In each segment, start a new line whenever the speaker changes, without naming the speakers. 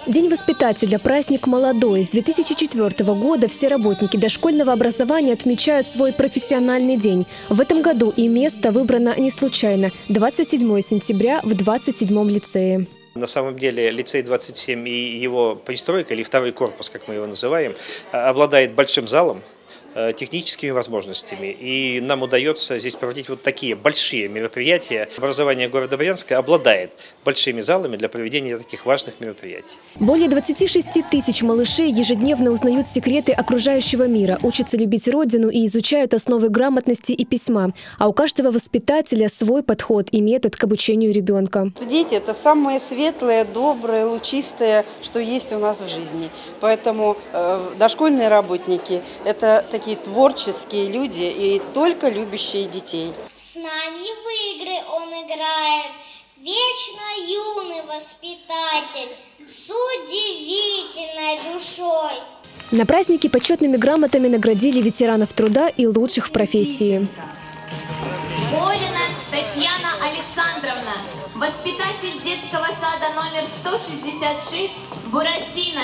День воспитателя – праздник молодой. С 2004 года все работники дошкольного образования отмечают свой профессиональный день. В этом году и место выбрано не случайно – 27 сентября в 27-м лицее.
На самом деле лицей 27 и его пристройка, или второй корпус, как мы его называем, обладает большим залом, техническими возможностями. И нам удается здесь проводить вот такие большие мероприятия. Образование города Брянска обладает большими залами для проведения таких важных мероприятий.
Более 26 тысяч малышей ежедневно узнают секреты окружающего мира, учатся любить родину и изучают основы грамотности и письма. А у каждого воспитателя свой подход и метод к обучению ребенка.
Дети – это самое светлое, доброе, лучистое, что есть у нас в жизни. Поэтому дошкольные работники – это такие творческие люди и только любящие детей.
С нами в игры он играет, вечно юный воспитатель, с удивительной душой.
На празднике почетными грамотами наградили ветеранов труда и лучших в профессии.
Болина Татьяна Александровна, воспитатель детского сада номер 166 «Буратино».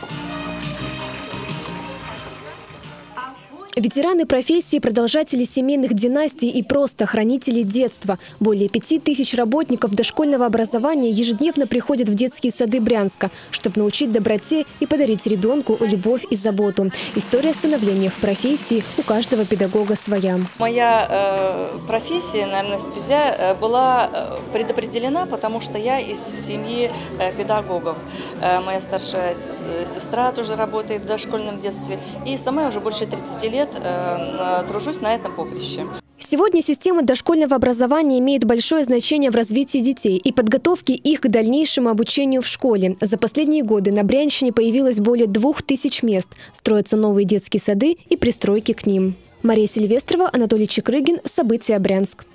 Ветераны профессии, продолжатели семейных династий и просто хранители детства. Более 5000 работников дошкольного образования ежедневно приходят в детские сады Брянска, чтобы научить доброте и подарить ребенку любовь и заботу. История становления в профессии у каждого педагога своя.
Моя профессия, наверное, стезя была предопределена, потому что я из семьи педагогов. Моя старшая сестра тоже работает в дошкольном детстве. И сама я уже больше 30 лет тружусь на этом поприще.
Сегодня система дошкольного образования имеет большое значение в развитии детей и подготовке их к дальнейшему обучению в школе. За последние годы на Брянщине появилось более 2000 мест. Строятся новые детские сады и пристройки к ним. Мария Сильвестрова, Анатолий Чекрыгин. События Брянск.